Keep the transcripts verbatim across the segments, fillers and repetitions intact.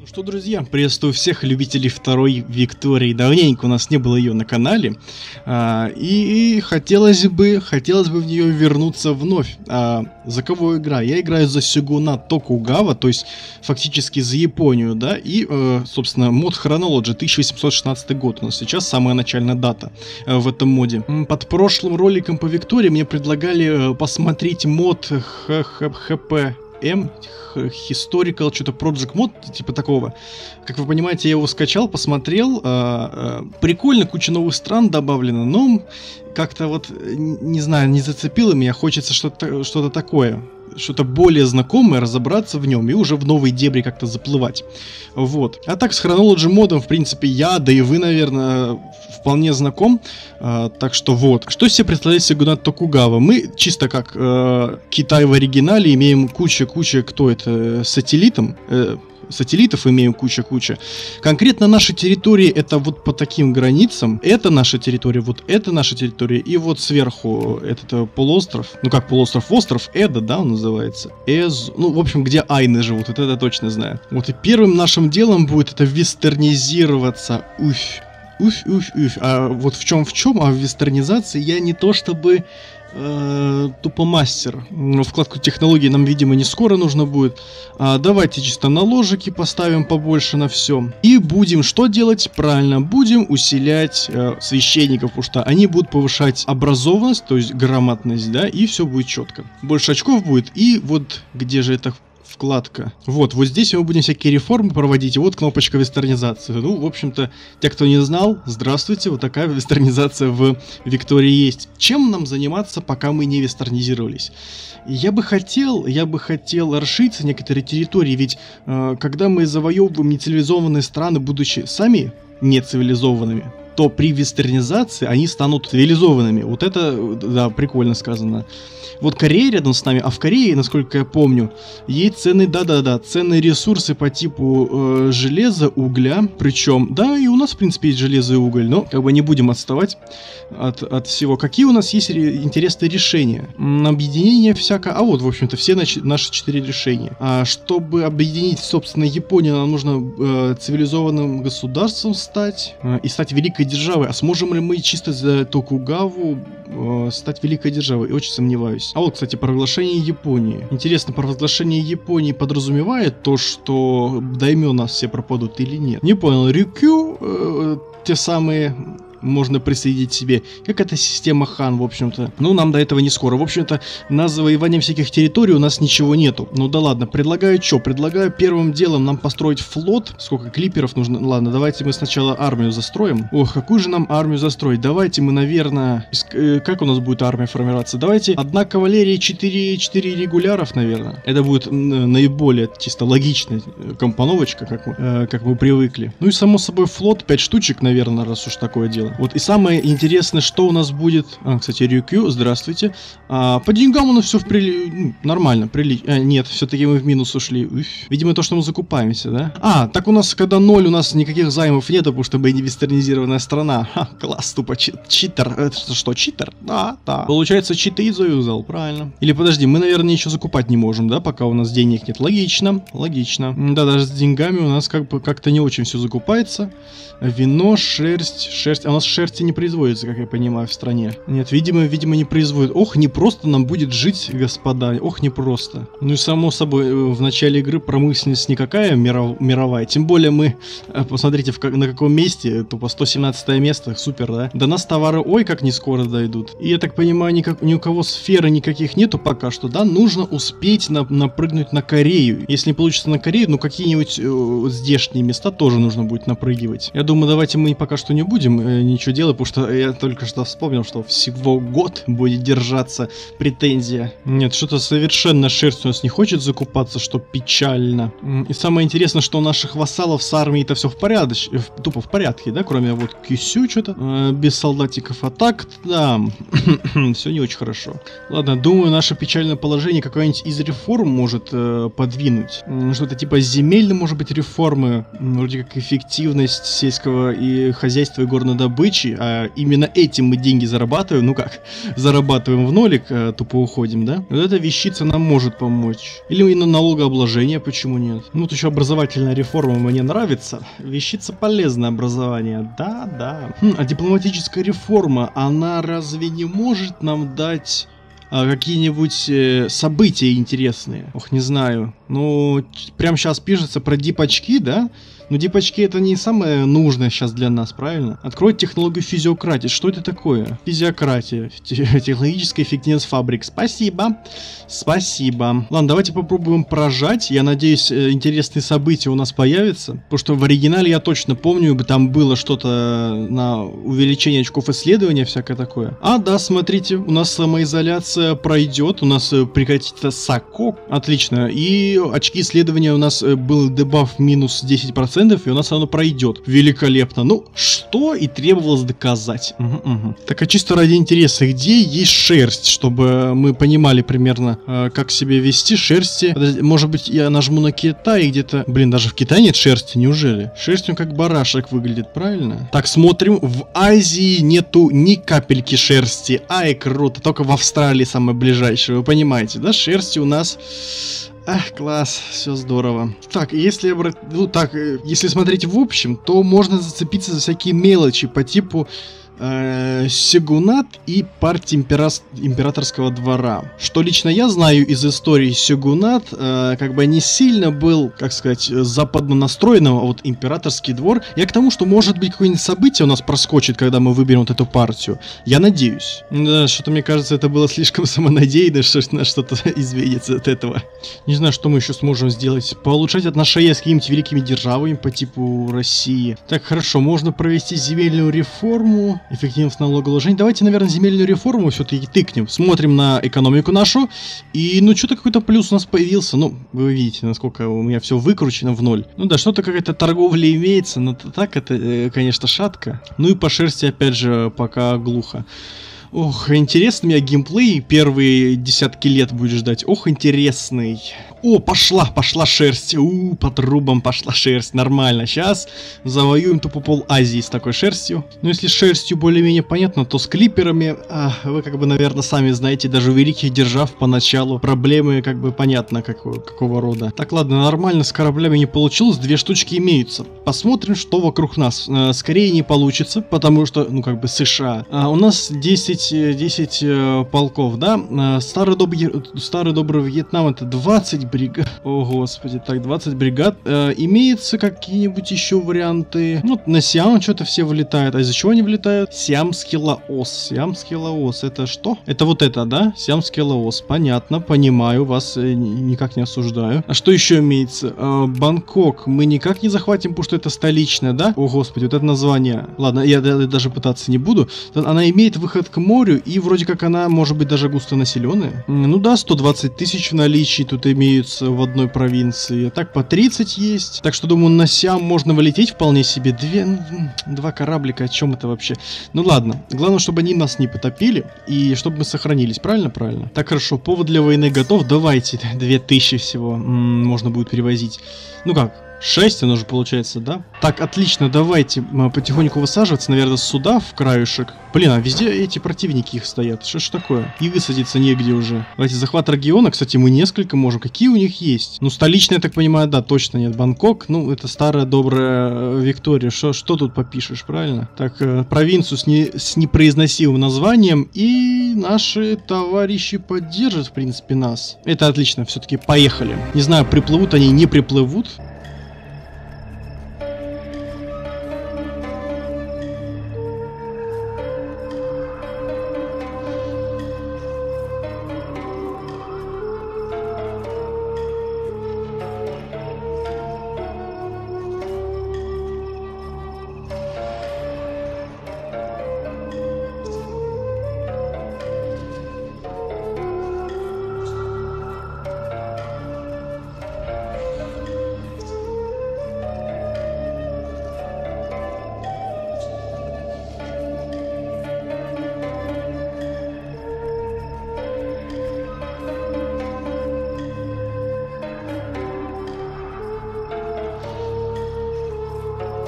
Что, друзья, приветствую всех любителей второй Виктории. Давненько у нас не было ее на канале, а, и, и хотелось бы, хотелось бы в нее вернуться вновь. А, за кого играю? Я играю за Сёгуна Токугава, то есть фактически за Японию, да, и, э, собственно, мод Chronology тысяча восемьсот шестнадцатый год у нас сейчас самая начальная дата э, в этом моде. Под прошлым роликом по Виктории мне предлагали э, посмотреть мод ХХХП. М, Historical, что-то Project Mod, типа такого. Как вы понимаете, я его скачал, посмотрел. Э, э, прикольно, куча новых стран добавлено, но как-то вот, не знаю, не зацепило меня. Хочется что-то что-то такое, что-то более знакомое, разобраться в нем и уже в новые дебри как-то заплывать. Вот. А так с Chronology модом, в принципе, я, да и вы, наверное, вполне знаком. А, так что вот. Что из себя представляет Сёгунат Токугава? Мы чисто как э, Китай в оригинале имеем куча-куча, кто это, сателлитом, э, сателлитов имеем куча-куча. Конкретно наши территории это вот по таким границам. Это наша территория, вот это наша территория. И вот сверху этот полуостров. Ну как полуостров? Остров Эда, да, он называется. Эз... Ну, в общем, где айны живут. Вот это точно знаю. Вот и первым нашим делом будет это вестернизироваться. Уф. Уф, уф, уф. А вот в чем в чем, а в вестернизации я не то чтобы э, тупо мастер. Вкладку технологий нам, видимо, не скоро нужно будет. А, давайте чисто наложики поставим побольше на все. И будем что делать? Правильно, будем усилять э, священников, потому что они будут повышать образованность, то есть грамотность, да, и все будет четко. Больше очков будет. И вот где же это вкладка? Вот, вот здесь мы будем всякие реформы проводить, и вот кнопочка вестернизации. Ну, в общем-то, те, кто не знал, здравствуйте, вот такая вестернизация в Виктории есть. Чем нам заниматься, пока мы не вестернизировались? Я бы хотел, я бы хотел расширить некоторые территории, ведь э, когда мы завоевываем нецивилизованные страны, будучи сами нецивилизованными, то при вестернизации они станут цивилизованными. Вот это, да, прикольно сказано. Вот Корея рядом с нами, а в Корее, насколько я помню, есть ценные, да-да-да, ценные ресурсы по типу э, железа, угля. Причем, да, и у нас, в принципе, есть железо и уголь, но как бы не будем отставать от, от всего. Какие у нас есть ре- интересные решения? М, объединение всякое. А вот, в общем-то, все наши, наши четыре решения. А чтобы объединить, собственно, Японию, нам нужно э, цивилизованным государством стать э, и стать великой державой. А сможем ли мы чисто за Токугаву э, стать великой державой? Очень сомневаюсь. А вот, кстати, провозглашение Японии. Интересно, провозглашение Японии подразумевает то, что даймё все пропадут или нет? Не понял. Рюкю, э, те самые... можно присоединить себе. Как эта система хан, в общем-то. Ну, нам до этого не скоро. В общем-то, на завоевание всяких территорий у нас ничего нету. Ну да ладно, предлагаю что? Предлагаю первым делом нам построить флот. Сколько клиперов нужно? Ладно, давайте мы сначала армию застроим. Ох, какую же нам армию застроить? Давайте мы, наверное... Как у нас будет армия формироваться? Давайте одна кавалерия, четыре, четыре регуляров, наверное. Это будет наиболее чисто логичная компоновочка, как мы, как мы привыкли. Ну и само собой флот, пять штучек, наверное, раз уж такое дело. Вот и самое интересное, что у нас будет... А, кстати, Рюкю, здравствуйте. А, по деньгам у нас все в прили... ну, нормально, прили... а, нет, все-таки мы в минус ушли. Уф. Видимо, то, что мы закупаемся, да? А, так у нас, когда ноль, у нас никаких займов нет, потому что мы не вестернизированная страна. Ха, класс, тупо чи... читер. Это что, читер? Да, да. Получается, читы заюзал, правильно. Или подожди, мы, наверное, ничего закупать не можем, да, пока у нас денег нет. Логично, логично. Да, даже с деньгами у нас как бы как-то не очень все закупается. Вино, шерсть, шерсть. А у нас шерсти не производится, как я понимаю, в стране. Нет, видимо, видимо, не производят. Ох, не просто нам будет жить, господа. Ох, не просто. Ну и само собой, в начале игры промышленность никакая миров, мировая. Тем более мы, посмотрите, в, на каком месте, тупо сто семнадцатое место, супер, да? До нас товары, ой, как не скоро дойдут. И я так понимаю, никак, ни у кого сферы никаких нету пока что, да? Нужно успеть на, напрыгнуть на Корею. Если не получится на Корею, ну какие-нибудь э, здешние места тоже нужно будет напрыгивать. Я думаю, давайте мы пока что не будем э, ничего делать, потому что я только что вспомнил, что всего год будет держаться претензия. Нет, что-то совершенно шерсть у нас не хочет закупаться, что печально. И самое интересное, что у наших вассалов с армией-то все в порядке, тупо в порядке, да, кроме вот Кюсю что-то, э, без солдатиков. А так, да, все не очень хорошо. Ладно, думаю, наше печальное положение какая-нибудь из реформ может э, подвинуть. Что-то типа земельной, может быть, реформы, вроде как эффективность сельского и хозяйства и горнодобычи добычи, а именно этим мы деньги зарабатываем, ну как, зарабатываем в нолик, а, тупо уходим, да? Вот эта вещица нам может помочь. Или на налогообложение, почему нет? Ну, тут еще образовательная реформа мне нравится. Вещица полезное образование, да, да. Хм, а дипломатическая реформа, она разве не может нам дать... А какие-нибудь э, события интересные? Ох, не знаю. Ну, прямо сейчас пишется про дип-очки, да? Но дип-очки это не самое нужное сейчас для нас, правильно? Откройте технологию физиократии. Что это такое? Физиократия. Технологическая эффективность фабрик. Спасибо. Спасибо. Ладно, давайте попробуем прожать. Я надеюсь, интересные события у нас появятся. Потому что в оригинале я точно помню, там было что-то на увеличение очков исследования, всякое такое. А, да, смотрите, у нас самоизоляция пройдет. У нас прекратится сокок. Отлично. И очки исследования у нас был дебаф минус десять процентов. И у нас оно пройдет. Великолепно. Ну, что и требовалось доказать. Угу, угу. Так, а чисто ради интереса, где есть шерсть, чтобы мы понимали примерно, э, как себя вести? Шерсти. Подожди, может быть, я нажму на Китай и где-то... Блин, даже в Китае нет шерсти, неужели? Шерсть он как барашек выглядит, правильно? Так, смотрим. В Азии нету ни капельки шерсти. Ай, круто. Только в Австралии самое ближайшее. Вы понимаете, да? Шерсти у нас... Ах, класс, все здорово. Так, если брать, ну так, если смотреть в общем, то можно зацепиться за всякие мелочи по типу э, сёгунат и партии импера... императорского двора. Что лично я знаю из истории сёгунат, э, как бы не сильно был, как сказать, западно настроенным, а вот императорский двор. Я к тому, что может быть какое-нибудь событие у нас проскочит, когда мы выберем вот эту партию. Я надеюсь. Да, что-то мне кажется, это было слишком самонадеянно, что что-то изменится от этого. Не знаю, что мы еще сможем сделать. Поулучшать отношения с какими-то великими державами по типу России. Так, хорошо, можно провести земельную реформу. Эффективность налогообложения. Давайте, наверное, земельную реформу все-таки тыкнем. Смотрим на экономику нашу. И, ну, что-то какой-то плюс у нас появился. Ну, вы видите, насколько у меня все выкручено в ноль. Ну да, что-то какая-то торговля имеется. Но так это, конечно, шатко. Ну и по шерсти, опять же, пока глухо. Ох, интересный у меня геймплей. Первые десятки лет будет ждать. Ох, интересный. О, пошла, пошла шерсть. У, по трубам пошла шерсть. Нормально. Сейчас завоюем тупо пол Азии с такой шерстью. Но если с шерстью более-менее понятно, то с клиперами, а, вы как бы, наверное, сами знаете, даже у великих держав поначалу проблемы как бы понятно какого, какого рода. Так, ладно, нормально с кораблями не получилось. Две штучки имеются. Посмотрим, что вокруг нас. А, скорее не получится, потому что, ну, как бы США. А, у нас десять э, полков, да? А, старый, добрый, старый добрый Вьетнам это двадцать бригад. О, господи, так, двадцать бригад. Э, имеются какие-нибудь еще варианты? Ну, на Сиам что-то все вылетают. А из-за чего они вылетают? Сиамский лаос. Сиамский лаос. Это что? Это вот это, да? Сиамский лаос. Понятно, понимаю. Вас э, никак не осуждаю. А что еще имеется? Э, Бангкок. Мы никак не захватим, потому что это столичная, да? О, господи, вот это название. Ладно, я, я даже пытаться не буду. Она имеет выход к морю, и вроде как она может быть даже густонаселенная. Ну да, сто двадцать тысяч в наличии тут имеют в одной провинции. Так, по тридцать есть. Так что, думаю, на Сиам можно вылететь вполне себе. Две, ну, два кораблика, о чем это вообще? Ну ладно. Главное, чтобы они нас не потопили. И чтобы мы сохранились. Правильно? Правильно. Так, хорошо. Повод для войны готов. Давайте. Две тысячи всего. М-м, можно будет перевозить. Ну как? шесть, оно же получается, да? Так, отлично, давайте потихоньку высаживаться, наверное, сюда, в краюшек. Блин, а везде эти противники их стоят. Что ж такое? И высадиться негде уже. Давайте, захват региона, кстати, мы несколько можем. Какие у них есть? Ну, столичная, я так понимаю, да, точно нет. Бангкок, ну, это старая добрая Виктория. Что, что тут попишешь, правильно? Так, э, провинцию с, не, с непроизносимым названием. И наши товарищи поддержат, в принципе, нас. Это отлично, все-таки поехали. Не знаю, приплывут они, не приплывут.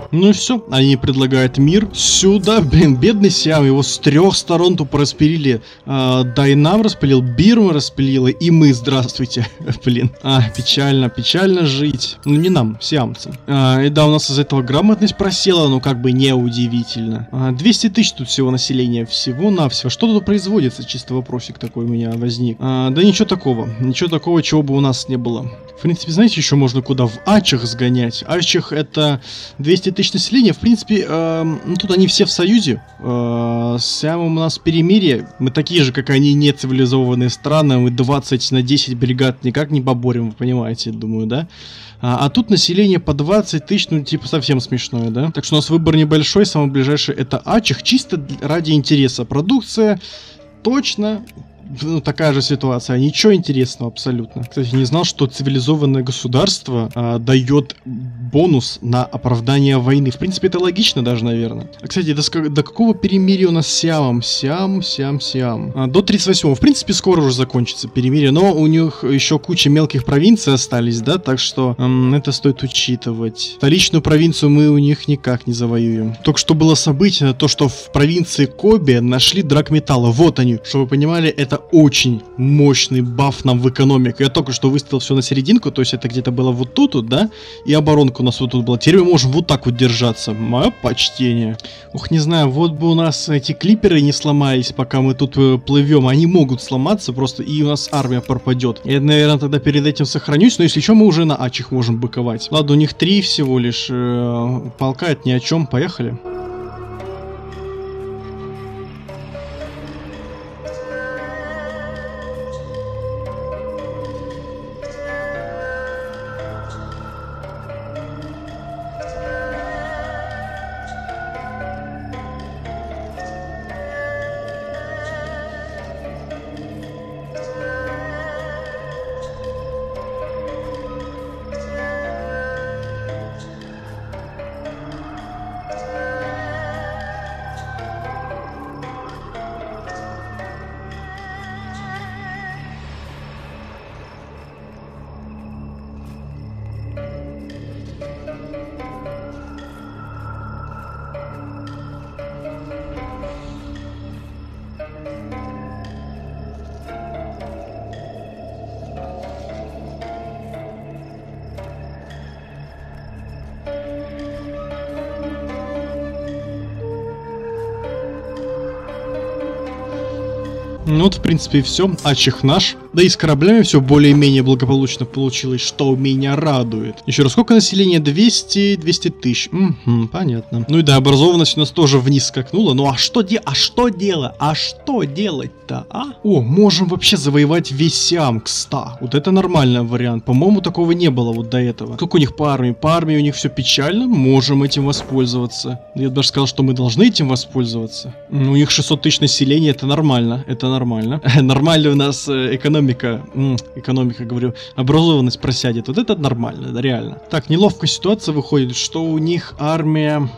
Ну и все, они предлагают мир. Сюда, блин, бедный Сиам, его с трех сторон тупо распилили. А, Дайнам распилил, Бирма распилила, и мы, здравствуйте. Блин, а, печально, печально жить. Ну не нам, сиамцам. А, и да, у нас из-за этого грамотность просела, но как бы неудивительно. А, двести тысяч тут всего населения, всего-навсего. Что тут производится? Чисто вопросик такой у меня возник. А, да ничего такого, ничего такого, чего бы у нас не было. В принципе, знаете, еще можно куда? В Ачах сгонять. Ачах это двести тысяч населения. В принципе, э, ну, тут они все в союзе. Э, с Сиамом у нас перемирие. Мы такие же, как они, не цивилизованные страны. Мы двадцать на десять бригад никак не поборем, вы понимаете, думаю, да? А, а тут население по двадцать тысяч, ну, типа, совсем смешное, да? Так что у нас выбор небольшой. Самый ближайший это Ачах. Чисто ради интереса. Продукция точно... Ну, такая же ситуация, ничего интересного абсолютно. Кстати, не знал, что цивилизованное государство а, дает бонус на оправдание войны. В принципе, это логично даже, наверное. А, кстати, до, до какого перемирия у нас с Сиамом? Сиам, Сиам, Сиам. А, до тридцать восьмого. В принципе, скоро уже закончится перемирие, но у них еще куча мелких провинций остались, да, так что эм, это стоит учитывать. Столичную провинцию мы у них никак не завоюем. Только что было событие, то, что в провинции Коби нашли драгметалла. Вот они, чтобы вы понимали, это очень мощный баф нам в экономику. Я только что выставил все на серединку, то есть это где-то было вот тут, вот, да, и оборонка у нас вот тут была. Теперь мы можем вот так вот держаться. Мое почтение. Ух, не знаю, вот бы у нас эти клиперы не сломались, пока мы тут э, плывем. Они могут сломаться просто, и у нас армия пропадет. Я, наверное, тогда перед этим сохранюсь, но если что, мы уже на Ачах можем быковать. Ладно, у них три всего лишь. Э, полка это ни о чем. Поехали. Ну вот, в принципе, и все. Ачах наш. Да и с кораблями все более-менее благополучно получилось, что меня радует. Еще раз, сколько населения? двести, двести тысяч. Угу, понятно. Ну и да, образованность у нас тоже вниз скакнула. Ну а что делать? А что делать? А что делать-то, а? О, можем вообще завоевать весь Сиам, кстати. Вот это нормальный вариант. По-моему, такого не было вот до этого. Как у них по армии? По армии у них все печально. Можем этим воспользоваться. Я даже сказал, что мы должны этим воспользоваться. У них шестьсот тысяч населения, это нормально. Это нормально. Нормально у нас экономика. Экономика, говорю, образованность просядет. Вот это нормально, да, реально. Так, неловкая ситуация выходит, что у них армия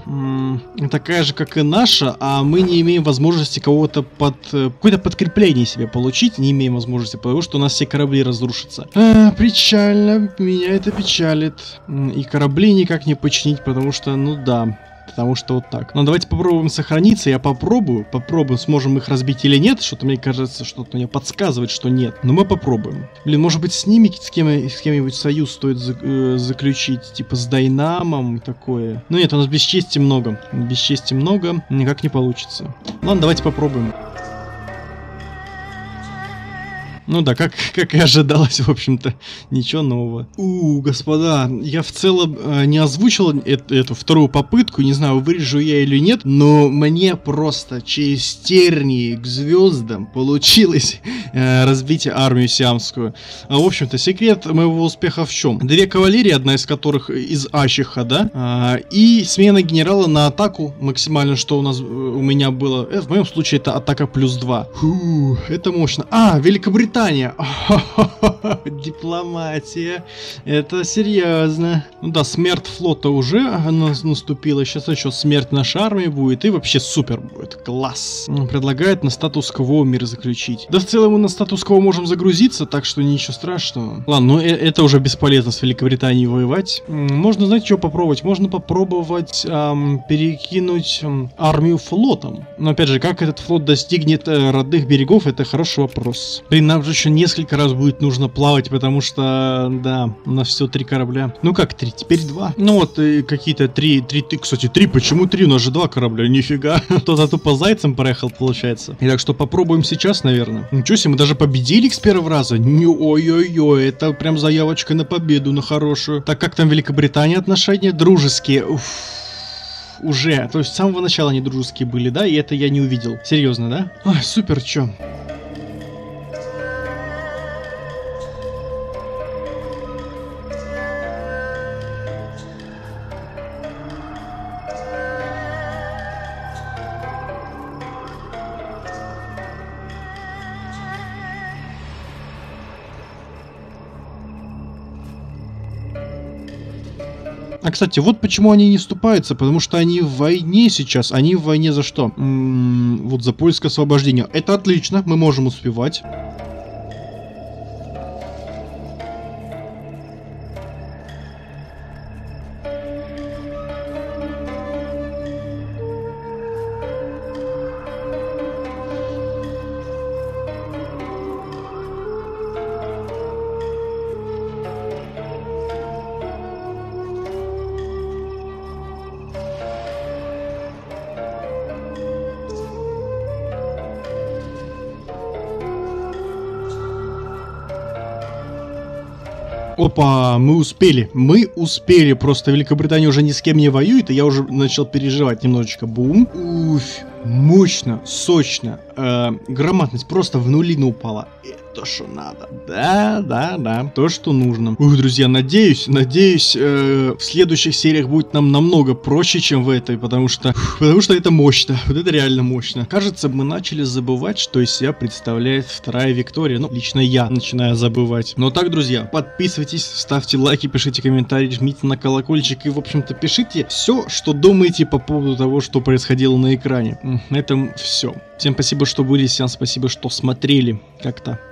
такая же, как и наша, а мы не имеем возможности кого-то под... какое-то подкрепление себе получить. Не имеем возможности, потому что у нас все корабли разрушатся. А, печально. Меня это печалит. И корабли никак не починить, потому что, ну да... Потому что вот так. Но давайте попробуем сохраниться. Я попробую. Попробуем, сможем их разбить или нет. Что-то мне кажется, что-то мне подсказывает, что нет. Но мы попробуем. Блин, может быть с ними, с кем, с кем-нибудь союз стоит за, э, заключить. Типа с Дайнамом и такое. Ну нет, у нас бесчести много. Бесчести много. Никак не получится. Ладно, давайте попробуем. Ну да, как, как и ожидалось, в общем-то, ничего нового. У, господа, я в целом э, не озвучил эту, эту вторую попытку, не знаю, вырежу я или нет, но мне просто через тернии к звездам получилось э, разбить армию сиамскую. А, в общем-то, секрет моего успеха в чем? Две кавалерии, одна из которых из Ачаха, да, э, и смена генерала на атаку, максимально, что у нас, у меня было, э, в моем случае это атака плюс два. Фу, это мощно. А, Великобритания. Великобритания. Дипломатия. Это серьезно. Ну да, смерть флота уже наступила. Сейчас еще смерть нашей армии будет. И вообще супер будет. Класс. Предлагает на статус-кво мир заключить. Да в целом мы на статус-кво можем загрузиться, так что ничего страшного. Ладно, ну это уже бесполезно с Великобританией воевать. Можно, знаете, что попробовать? Можно попробовать эм, перекинуть эм, армию флотом. Но опять же, как этот флот достигнет э, родных берегов, это хороший вопрос. Блин, нам же еще несколько раз будет нужно плавать, потому что, да, у нас всего три корабля. Ну как три? Теперь два. Ну вот, э, какие-то три, три, три, кстати, три, почему три? У нас же два корабля, нифига. Кто-то тупо зайцем проехал, получается. И так что попробуем сейчас, наверное. Ничего себе, мы даже победили их с первого раза. Ой-ой-ой, это прям заявочка на победу, на хорошую. Так, как там Великобритания отношения? Дружеские. Уф. Уже, то есть с самого начала они дружеские были, да? И это я не увидел. Серьезно, да? Ой, супер, чё? А, кстати, вот почему они не вступаются, потому что они в войне сейчас. Они в войне за что? М-м, вот за польское освобождение. Это отлично, мы можем успевать. Опа, мы успели, мы успели, просто Великобритания уже ни с кем не воюет, и я уже начал переживать немножечко. Бум. Уф, мощно, сочно, э, грамотность просто в нулину упала. То, что надо. Да, да, да. То, что нужно. Ух, друзья, надеюсь, надеюсь, э, в следующих сериях будет нам намного проще, чем в этой, потому что, потому что это мощно. Вот это реально мощно. Кажется, мы начали забывать, что из себя представляет вторая Виктория. Ну, лично я начинаю забывать. Но так, друзья, подписывайтесь, ставьте лайки, пишите комментарии, жмите на колокольчик и, в общем-то, пишите все, что думаете по поводу того, что происходило на экране. На этом все. Всем спасибо, что были, всем спасибо, что смотрели. Как-то